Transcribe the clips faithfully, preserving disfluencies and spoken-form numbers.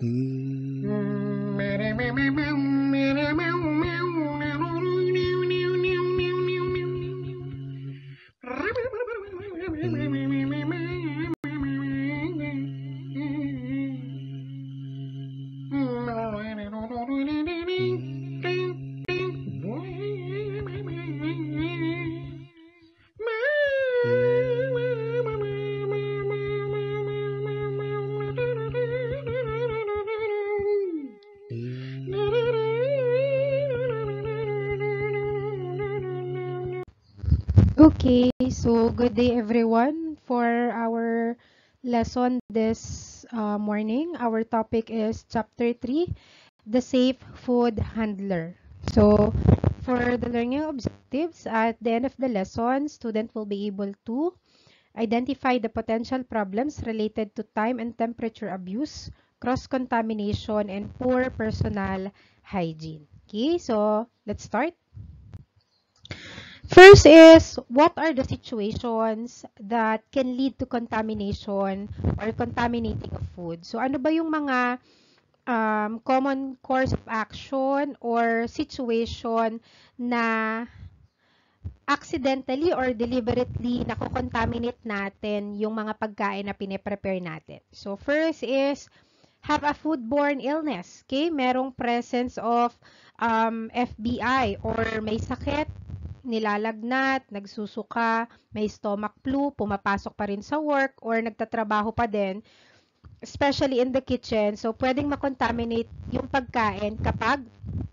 Okay, so good day everyone. For our lesson this uh, morning, our topic is chapter three, the safe food handler. So for the learning objectives, at the end of the lesson, student will be able to identify the potential problems related to time and temperature abuse, cross-contamination, and poor personal hygiene. Okay, so let's start. First is, what are the situations that can lead to contamination or contaminating of food? So, ano ba yung mga um, common course of action or situation na accidentally or deliberately nakokontaminate natin yung mga pagkain na pine-prepare natin? So, first is, have a foodborne illness. Okay? Merong presence of um, F B I or may sakit, nilalagnat, nagsusuka, may stomach flu, pumapasok pa rin sa work or nagtatrabaho pa din, especially in the kitchen. So, pwedeng makontaminate yung pagkain kapag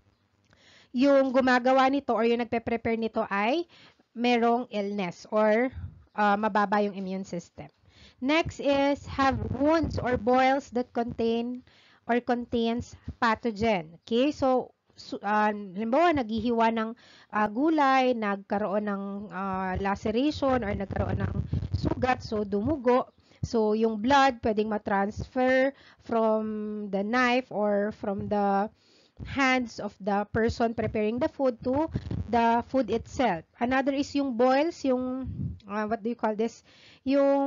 yung gumagawa nito or yung nagpe-prepare nito ay merong illness or uh, mababa yung immune system. Next is have wounds or boils that contain or contains pathogen. Okay, so uh, halimbawa naghihiwa ng uh, gulay, nagkaroon ng uh, laceration or nagkaroon ng sugat, so dumugo. So yung blood pwedeng ma-transfer from the knife or from the hands of the person preparing the food to the food itself. Another is yung boils, yung uh, what do you call this? Yung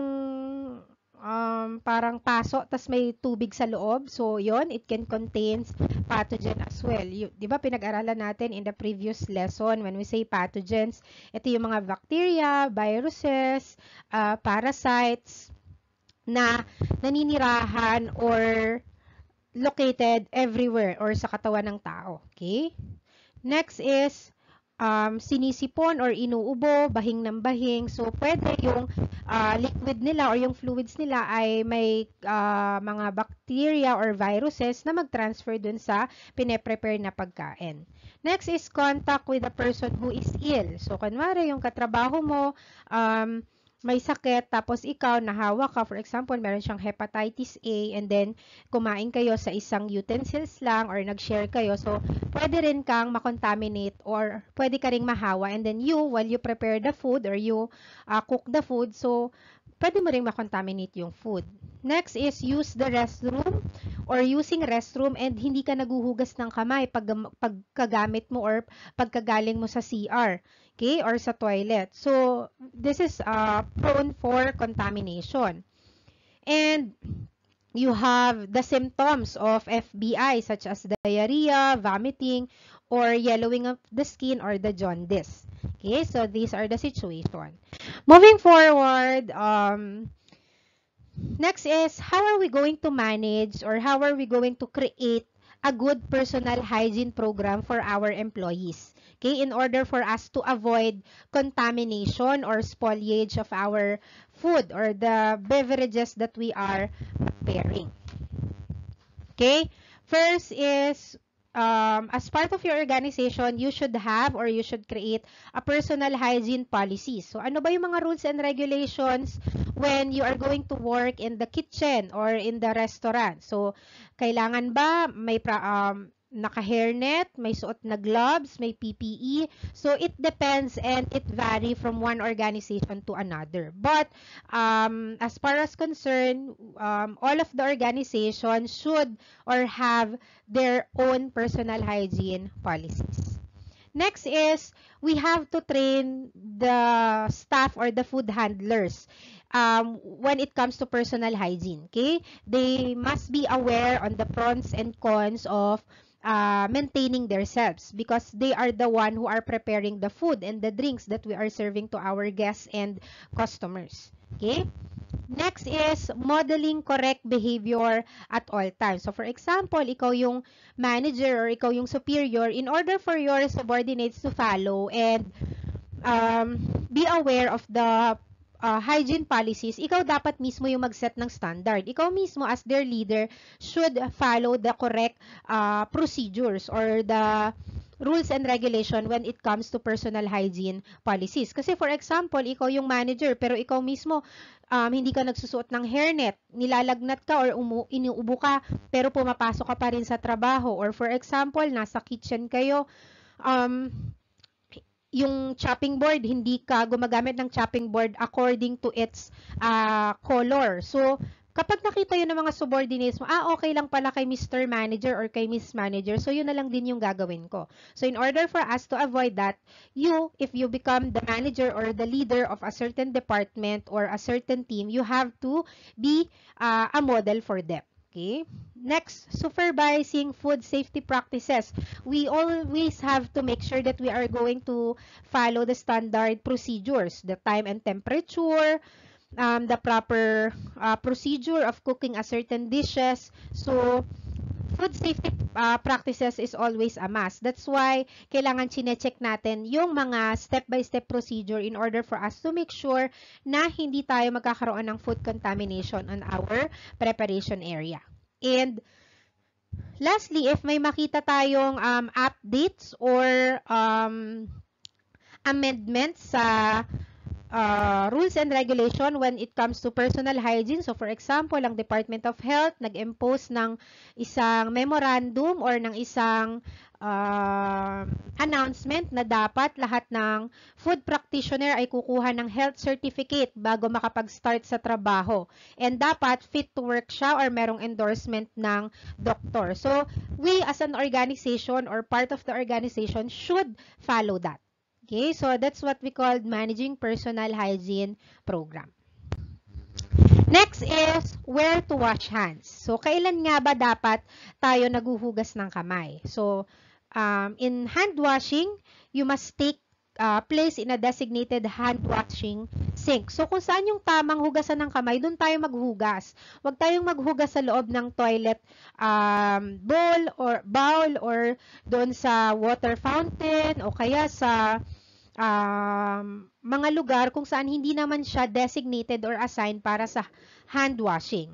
um, parang paso, tas may tubig sa loob. So, yon it can contain pathogen as well. Y- di ba pinag-aralan natin in the previous lesson when we say pathogens, ito yung mga bacteria, viruses, uh, parasites na naninirahan or located everywhere or sa katawan ng tao. Okay? Next is um, sinisipon or inuubo, bahing ng bahing. So, pwede yung uh, liquid nila or yung fluids nila ay may uh, mga bacteria or viruses na mag-transfer dun sa pine-prepare na pagkain. Next is contact with the person who is ill. So, kunwari yung katrabaho mo, um, may sakit, tapos ikaw, nahawa ka, for example, meron siyang hepatitis A, and then kumain kayo sa isang utensils lang or nag-share kayo, so pwede rin kang makontaminate or pwede ka ring mahawa, and then you, while you prepare the food or you uh, cook the food, so pwede mo ring makontaminate yung food. Next is use the restroom or using restroom and hindi ka naguhugas ng kamay pag, pagkagamit mo or pagkagaling mo sa C R. Okay, or sa toilet. So, this is uh, prone for contamination. And you have the symptoms of F B I such as diarrhea, vomiting, or yellowing of the skin or the jaundice. Okay, so these are the situation. Moving forward, um, next is how are we going to manage or how are we going to create a good personal hygiene program for our employees? Okay, in order for us to avoid contamination or spoilage of our food or the beverages that we are preparing. Okay, first is um, as part of your organization, you should have or you should create a personal hygiene policy. So, ano ba yung mga rules and regulations when you are going to work in the kitchen or in the restaurant? So, kailangan ba may pra, um, naka-hairnet, may suot na gloves, may P P E. So, it depends and it vary from one organization to another. But, um, as far as concerned, um, all of the organizations should or have their own personal hygiene policies. Next is, we have to train the staff or the food handlers. um, when it comes to personal hygiene. Okay? They must be aware on the pros and cons of uh, maintaining themselves because they are the one who are preparing the food and the drinks that we are serving to our guests and customers. Okay? Next is modeling correct behavior at all times. So for example, ikaw yung manager or ikaw yung superior, in order for your subordinates to follow and um, be aware of the uh, hygiene policies, ikaw dapat mismo yung mag-set ng standard. Ikaw mismo as their leader should follow the correct uh, procedures or the rules and regulation when it comes to personal hygiene policies. Kasi for example, ikaw yung manager pero ikaw mismo um, hindi ka nagsusuot ng hairnet, nilalagnat ka or umu- iniubo ka pero pumapasok ka pa rin sa trabaho. Or for example, nasa kitchen kayo, um, yung chopping board, hindi ka gumagamit ng chopping board according to its uh, color. So, kapag nakita yun ng mga subordinates mo, ah, okay lang pala kay Mister Manager or kay Miss Manager, so yun na lang din yung gagawin ko. So, in order for us to avoid that, you, if you become the manager or the leader of a certain department or a certain team, you have to be uh, a model for them. Okay? Next, supervising food safety practices. We always have to make sure that we are going to follow the standard procedures, the time and temperature, um, the proper uh, procedure of cooking a certain dishes. So, food safety uh, practices is always a must. That's why kailangan chine-check natin yung mga step-by-step procedure in order for us to make sure na hindi tayo magkakaroon ng food contamination on our preparation area. And lastly, if may makita tayong um, updates or um, amendments sa uh, rules and regulation when it comes to personal hygiene. So for example, ang Department of Health nag-impose ng isang memorandum or ng isang uh, announcement na dapat lahat ng food practitioner ay kukuha ng health certificate bago makapag-start sa trabaho. And dapat fit to work siya or merong endorsement ng doktor. So we as an organization or part of the organization should follow that. Okay, so that's what we call managing personal hygiene program. Next is where to wash hands. So, kailan nga ba dapat tayo naguhugas ng kamay? So, um, in hand washing, you must take uh, place in a designated hand washing sink. So, kung saan yung tamang hugasan ng kamay, doon tayo maghugas. Huwag tayong maghugas sa loob ng toilet um, bowl or bowl or doon sa water fountain o kaya sa um, mga lugar kung saan hindi naman siya designated or assigned para sa hand washing.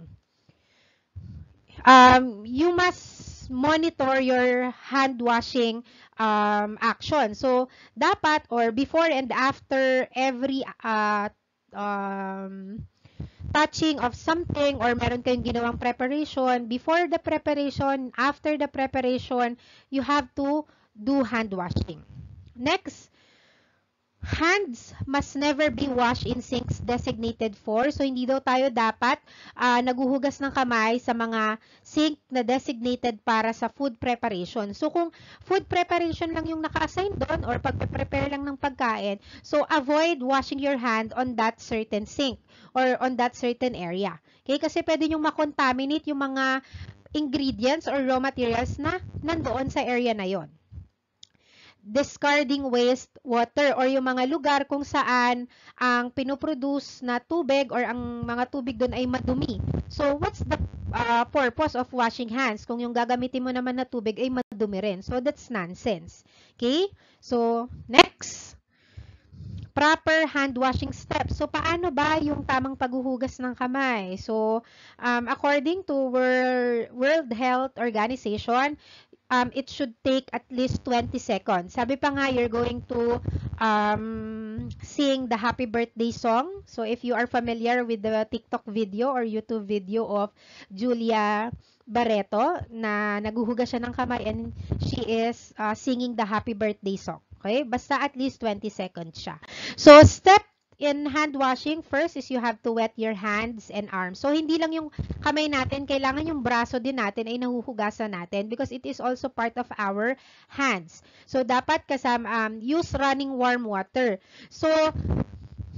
Um, you must monitor your hand washing um, action. So, dapat or before and after every uh, um, touching of something or meron kayong ginawang preparation, before the preparation, after the preparation, you have to do hand washing. Next, hands must never be washed in sinks designated for. So, hindi daw tayo dapat uh, naguhugas ng kamay sa mga sink na designated para sa food preparation. So, kung food preparation lang yung naka-assign doon or pagpe-prepare lang ng pagkain, so avoid washing your hand on that certain sink or on that certain area. Okay? Kasi pwede nyong makontaminate yung mga ingredients or raw materials na nandoon sa area na yon. Discarding waste water or yung mga lugar kung saan ang pinoproduce na tubig or ang mga tubig doon ay madumi. So, what's the uh, purpose of washing hands kung yung gagamitin mo naman na tubig ay madumi rin? So, that's nonsense. Okay? So, next. Proper hand washing steps. So, paano ba yung tamang paghuhugas ng kamay? So, um, according to World Health Organization, Um, it should take at least twenty seconds. Sabi pa nga, you're going to um, sing the happy birthday song. So, if you are familiar with the TikTok video or YouTube video of Julia Barreto na naguhugas siya ng kamay and she is uh, singing the happy birthday song. Okay? Basta at least twenty seconds siya. So, step in hand washing, first is you have to wet your hands and arms. So, hindi lang yung kamay natin, kailangan yung braso din natin ay nahuhugasan natin because it is also part of our hands. So, dapat kasama, um, use running warm water. So,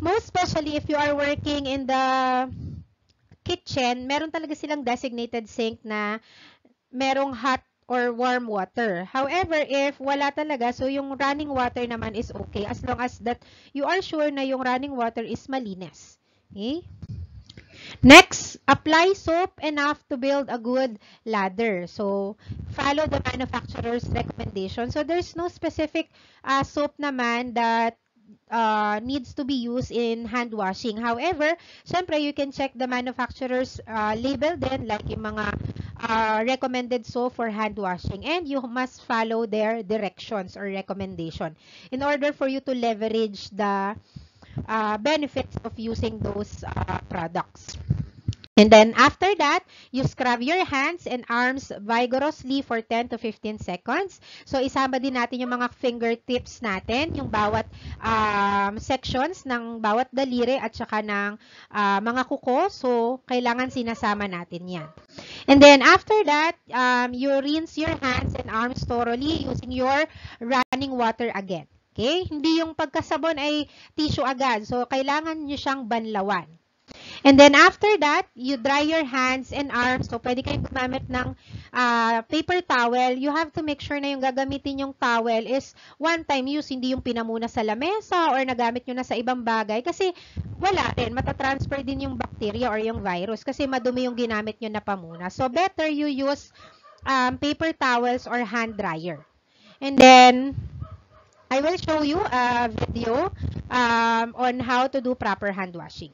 Most especially if you are working in the kitchen, meron talaga silang designated sink na merong hot or warm water. However, if wala talaga, so yung running water naman is okay as long as that you are sure na yung running water is malinis. Okay? Next, apply soap enough to build a good lather. So, follow the manufacturer's recommendation. So, there's no specific uh, soap naman that uh, needs to be used in hand washing. However, syempre, you can check the manufacturer's uh, label then, like yung mga uh, recommended soap for hand washing. And you must follow their directions or recommendation in order for you to leverage the uh, benefits of using those uh, products. And then after that, you scrub your hands and arms vigorously for ten to fifteen seconds. So isama din natin yung mga fingertips natin, yung bawat um, sections ng bawat daliri at saka ng uh, mga kuko. So kailangan sinasama natin yan. And then after that, um, you rinse your hands and arms thoroughly using your running water again. Okay? Hindi yung pagkasabon ay tissue agad. So kailangan nyo siyang banlawan. And then after that, you dry your hands and arms. So, pwede kayong gumamit ng uh, paper towel. You have to make sure na yung gagamitin yung towel is one-time use, hindi yung pinamuna sa lamesa or nagamit nyo na sa ibang bagay. Kasi wala rin, matatransfer din yung bacteria or yung virus kasi madumi yung ginamit nyo na pamuna. So, better you use um, paper towels or hand dryer. And then, I will show you a video um, on how to do proper hand washing.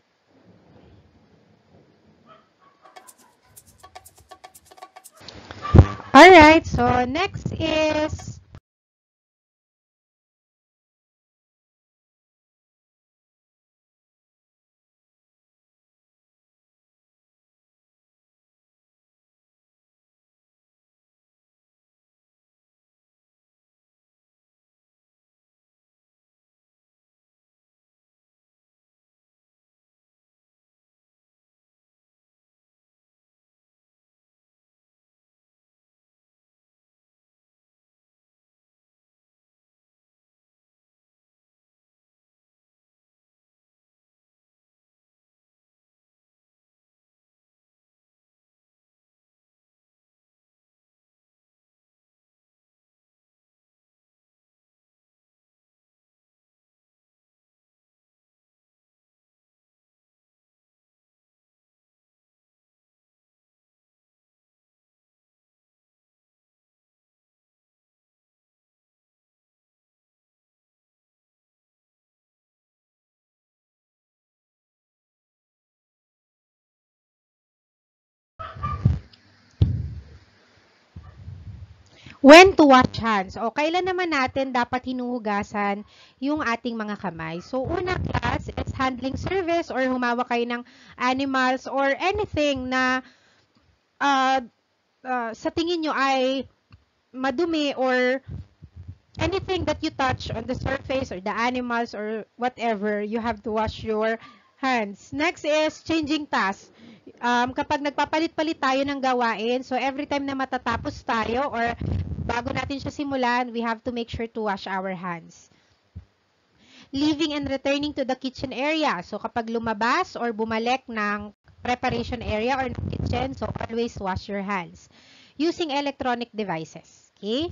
Alright, so next is when to wash hands. O, kailan naman natin dapat hinuhugasan yung ating mga kamay. So, una class is handling service or humawak kayo ng animals or anything na uh, uh, sa tingin nyo ay madumi or anything that you touch on the surface or the animals or whatever, you have to wash your hands. Next is changing tasks. Um, kapag nagpapalit-palit tayo ng gawain, so every time na matatapos tayo or bago natin siya simulan, we have to make sure to wash our hands. Leaving and returning to the kitchen area. So kapag lumabas or bumalik ng preparation area or ng kitchen, so always wash your hands. Using electronic devices. Okay?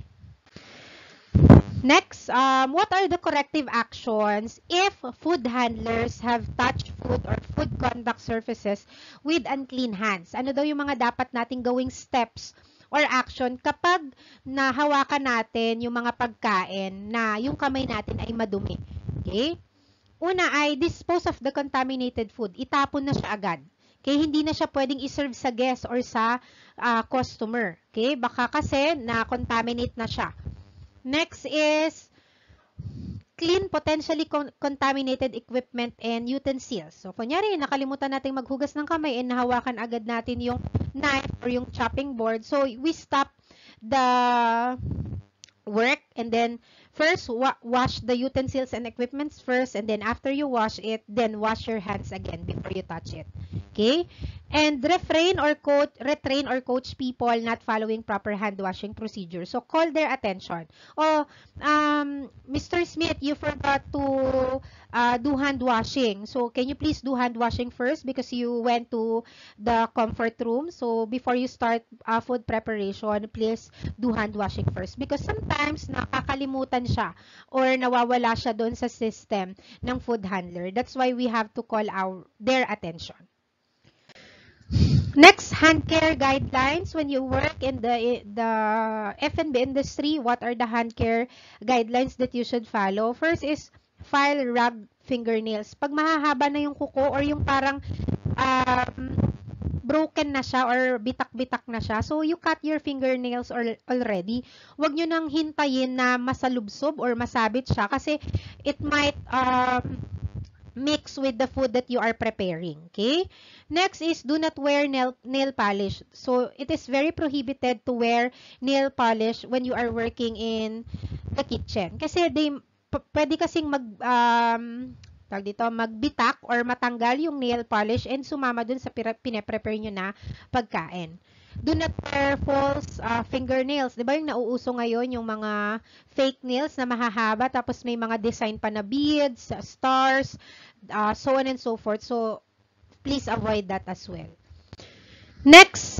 Next, um, what are the corrective actions if food handlers have touched food or food contact surfaces with unclean hands? Ano daw yung mga dapat nating gawing steps or action kapag nahawakan natin yung mga pagkain na yung kamay natin ay madumi? Okay? Una ay dispose of the contaminated food. Itapon na siya agad. Okay? Hindi na siya pwedeng iserve sa guest or sa uh, customer. Okay? Baka kasi na-contaminate na siya. Next is clean potentially con contaminated equipment and utensils. So, kunyari, nakalimutan natin maghugas ng kamay and nahawakan agad natin yung knife or yung chopping board. So, we stop the work and then first wa wash the utensils and equipments first and then after you wash it, then wash your hands again before you touch it. Okay? And refrain or coach, retrain or coach people not following proper hand washing procedure. So, call their attention. Oh, um, Mister Smith, you forgot to uh, do hand washing. So, can you please do hand washing first because you went to the comfort room. So, before you start uh, food preparation, please do hand washing first. Because sometimes, nakakalimutan siya or nawawala siya doon sa system ng food handler. That's why we have to call our their attention. Next, hand care guidelines. When you work in the the F and B industry, what are the hand care guidelines that you should follow? First is file rag fingernails. Pag mahahaba na yung kuko or yung parang um, broken na siya or bitak-bitak na siya, so you cut your fingernails or, already. Huwag nyo nang hintayin na masalubsob or masabit siya kasi it might um, mix with the food that you are preparing. Okay? Next is do not wear nail, nail polish. So, it is very prohibited to wear nail polish when you are working in the kitchen. Kasi they, pwede kasing mag, um, tawag dito, magbitak or matanggal yung nail polish and sumama dun sa pinaprepare nyo na pagkain. Do not wear false uh, fingernails. Diba yung nauuso ngayon yung mga fake nails na mahahaba tapos may mga design pa na beads, stars, uh, so on and so forth. So, please avoid that as well. Next,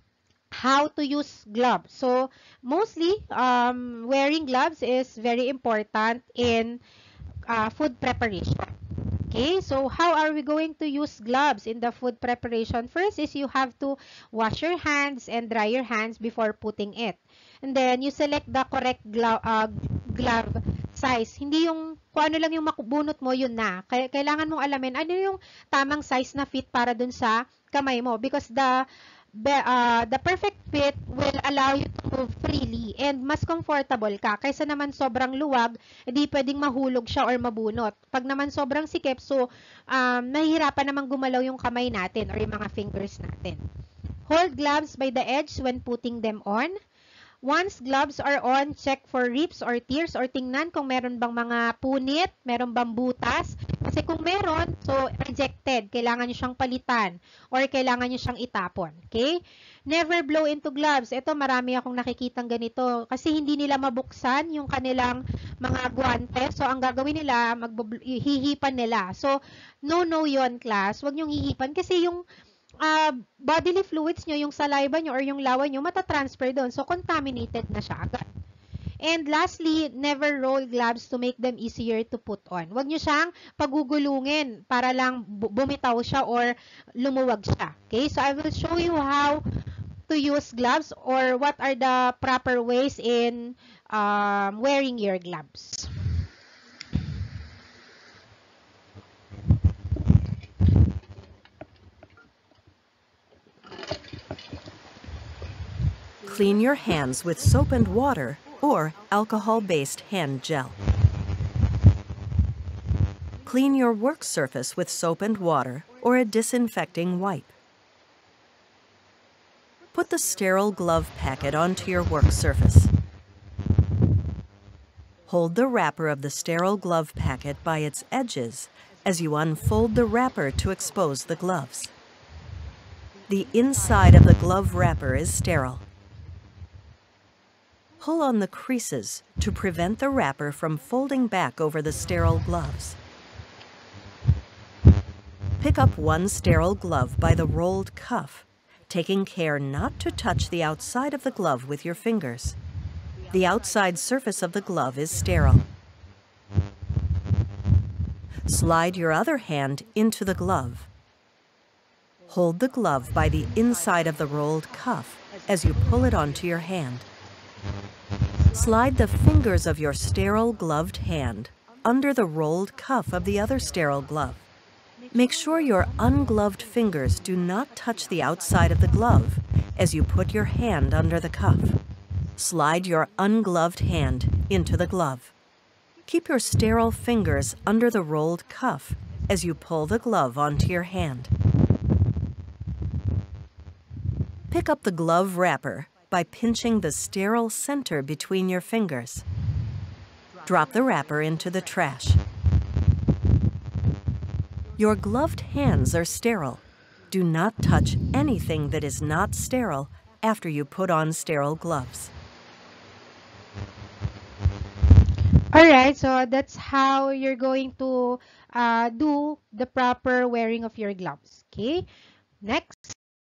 how to use gloves. So, mostly, um, wearing gloves is very important in uh, food preparation. Okay, so how are we going to use gloves in the food preparation? First is you have to wash your hands and dry your hands before putting it. And then, you select the correct glove, uh, glove size. Hindi yung, kung ano lang yung makubunot mo, yun na. Kailangan mong alamin, ano yung tamang size na fit para dun sa kamay mo. Because the uh, the perfect fit will allow you to move freely and mas comfortable ka. Kaysa naman sobrang luwag, hindi pwedeng mahulog siya or mabunot. Pag naman sobrang sikip, so um, nahihirapan naman gumalaw yung kamay natin or yung mga fingers natin. Hold gloves by the edge when putting them on. Once gloves are on, check for rips or tears or tingnan kung meron bang mga punit, meron bang butas. Kasi kung meron, so rejected. Kailangan nyo siyang palitan or kailangan nyo siyang itapon. Okay? Never blow into gloves. Ito, marami akong nakikitang ganito. Kasi hindi nila mabuksan yung kanilang mga guante. So, ang gagawin nila, hihipan nila. So, no, no yon class. Huwag nyong hihipan kasi yung Uh, bodily fluids nyo, yung saliva nyo or yung lawa nyo, matatransfer doon. So, contaminated na siya agad. And lastly, never roll gloves to make them easier to put on. Huwag nyo siyang pagugulungin para lang bumitaw siya or lumuwag siya. Okay? So, I will show you how to use gloves or what are the proper ways in um, wearing your gloves. Clean your hands with soap and water or alcohol-based hand gel. Clean your work surface with soap and water or a disinfecting wipe. Put the sterile glove packet onto your work surface. Hold the wrapper of the sterile glove packet by its edges as you unfold the wrapper to expose the gloves. The inside of the glove wrapper is sterile. Pull on the creases to prevent the wrapper from folding back over the sterile gloves. Pick up one sterile glove by the rolled cuff, taking care not to touch the outside of the glove with your fingers. The outside surface of the glove is sterile. Slide your other hand into the glove. Hold the glove by the inside of the rolled cuff as you pull it onto your hand. Slide the fingers of your sterile gloved hand under the rolled cuff of the other sterile glove. Make sure your ungloved fingers do not touch the outside of the glove as you put your hand under the cuff. Slide your ungloved hand into the glove. Keep your sterile fingers under the rolled cuff as you pull the glove onto your hand. Pick up the glove wrapper by pinching the sterile center between your fingers. Drop the wrapper into the trash. Your gloved hands are sterile. Do not touch anything that is not sterile after you put on sterile gloves. Alright, so that's how you're going to uh, do the proper wearing of your gloves. Okay, next.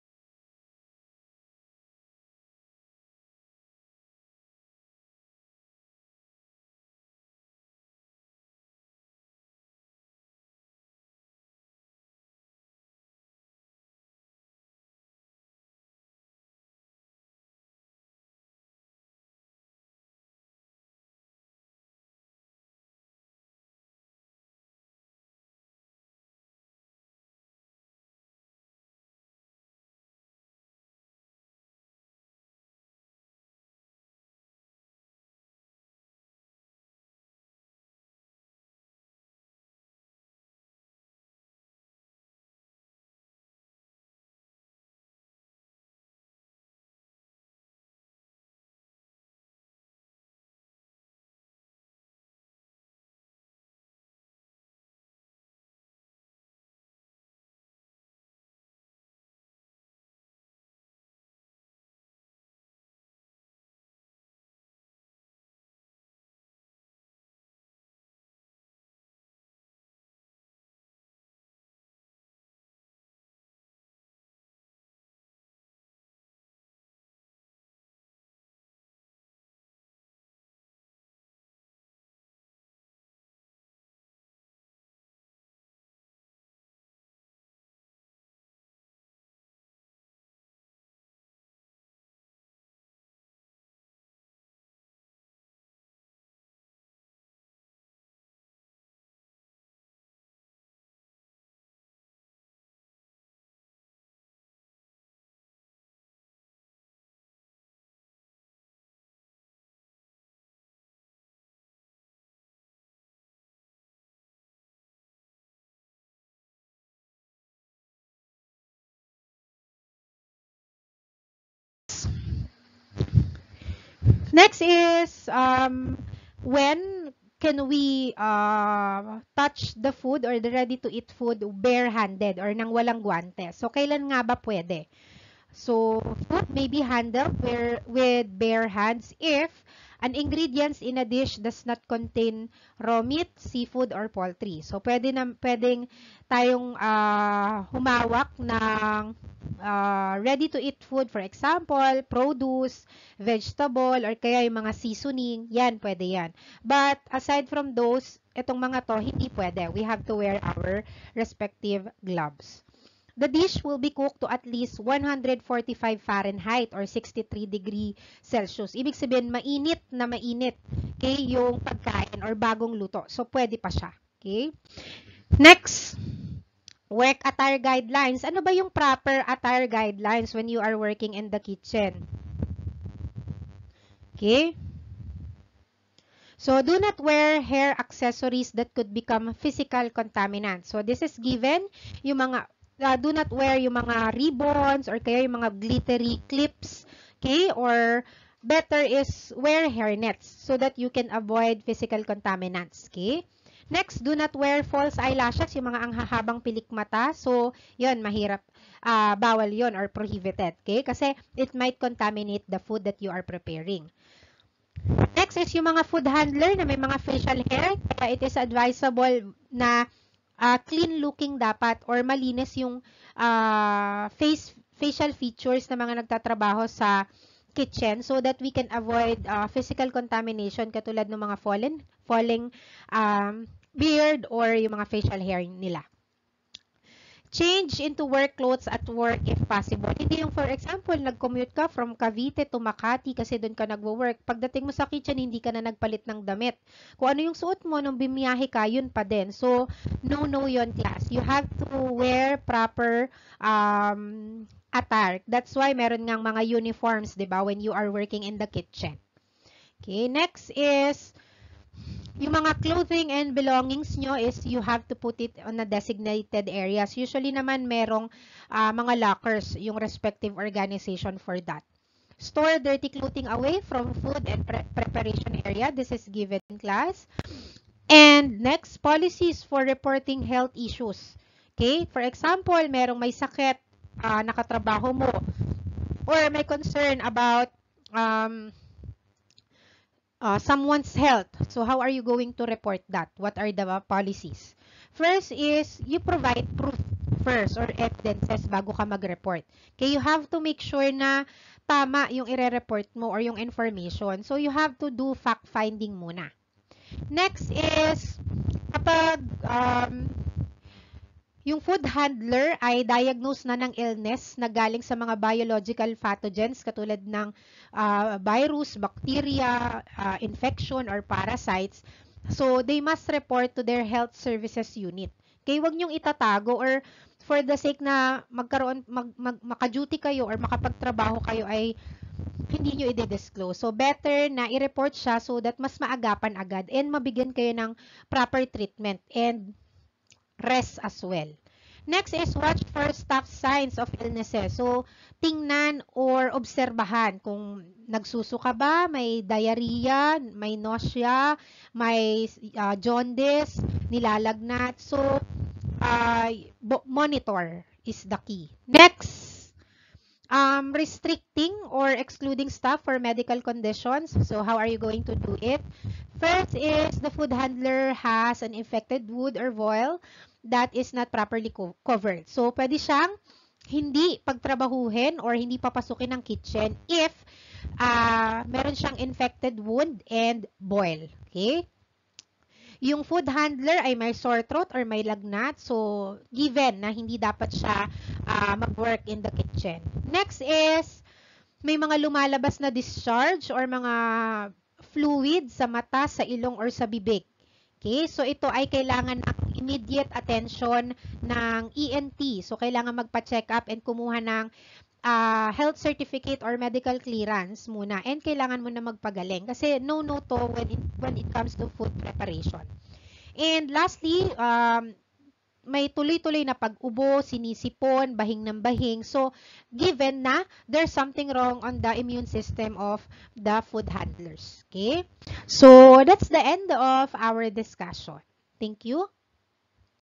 Next is um, when can we uh, touch the food or the ready-to-eat food bare-handed or nang walang guantes? So, kailan nga ba pwede? So, food may be handled where, with bare hands if an ingredients in a dish does not contain raw meat, seafood, or poultry. So, pwede na, pwedeng tayong uh, humawak ng uh, ready-to-eat food. For example, produce, vegetable, or kaya yung mga seasoning. Yan, pwede yan. But, aside from those, itong mga to, hindi pwede. We have to wear our respective gloves. The dish will be cooked to at least one hundred forty-five Fahrenheit or sixty-three degree Celsius. Ibig sabihin, mainit na mainit okay, yung pagkain or bagong luto. So, pwede pa siya. Okay? Next, work attire guidelines. Ano ba yung proper attire guidelines when you are working in the kitchen? Okay? So, do not wear hair accessories that could become physical contaminants. So, this is given yung mga Uh, do not wear yung mga ribbons or kaya yung mga glittery clips, okay? Or better is wear hairnets so that you can avoid physical contaminants, okay? Next, do not wear false eyelashes, yung mga anghahabang pilik mata. So, yun, mahirap, uh, bawal yun or prohibited, okay? Kasi it might contaminate the food that you are preparing. Next is yung mga food handler na may mga facial hair. Kaya it is advisable na Uh, clean looking dapat or malinis yung uh, face facial features ng mga nagtatrabaho sa kitchen so that we can avoid uh, physical contamination katulad ng mga fallen falling um, beard or yung mga facial hair nila. Change into work clothes at work if possible. Hindi yung, for example, nag-commute ka from Cavite to Makati kasi doon ka nagwo-work. Pagdating mo sa kitchen, hindi ka na nagpalit ng damit. Kung ano yung suot mo nung bimiyahe ka, yun pa din. So, no, no yun, class. You have to wear proper um, attire. That's why meron ngang mga uniforms, di ba, when you are working in the kitchen. Okay, next is yung mga clothing and belongings nyo is you have to put it on a designated areas. Usually naman merong uh, mga lockers, yung respective organization for that. Store dirty clothing away from food and pre preparation area. This is given in class. And next, policies for reporting health issues. Okay? For example, merong may sakit uh, nakatrabaho mo, or may concern about um, uh, someone's health. So how are you going to report that? What are the policies? First is you provide proof first or evidences bago ka mag-report. Okay, you have to make sure na tama yung ire-report mo or yung information. So you have to do fact-finding muna. Next is kapag um, yung food handler ay diagnose na ng illness na galing sa mga biological pathogens katulad ng uh, virus, bacteria, uh, infection, or parasites. So, they must report to their health services unit. Kaya wag niyong itatago or for the sake na magkaroon, mag, mag, maka-duty kayo or makapagtrabaho kayo ay hindi nyo i-disclose. So, better na i-report siya so that mas maagapan agad and mabigyan kayo ng proper treatment and rest as well. Next is watch for stop signs of illnesses. So, tingnan or obserbahan kung nagsusuka ba, may diarrhea, may nausea, may uh, jaundice, nilalagnat. So, uh, monitor is the key. Next, um, restricting or excluding staff for medical conditions. So, how are you going to do it? First is the food handler has an infected wound or boil that is not properly co covered. So, pwede siyang hindi pagtrabahuhin or hindi papasukin ng kitchen if uh, meron siyang infected wound and boil. Okay? Yung food handler ay may sore throat or may lagnat. So, given na hindi dapat siya uh, mag-work in the kitchen. Next is, may mga lumalabas na discharge or mga fluid sa mata, sa ilong, or sa bibig. Okay? So, ito ay kailangan ng immediate attention ng E N T. So, kailangan magpa-check up and kumuha ng uh, health certificate or medical clearance muna. And kailangan mo na magpagaling. Kasi no-no to when it, when it comes to food preparation. And lastly, um, may tuloy-tuloy na pag-ubo, sinisipon, bahing ng bahing. So, given na there's something wrong on the immune system of the food handlers. Okay? So, that's the end of our discussion. Thank you.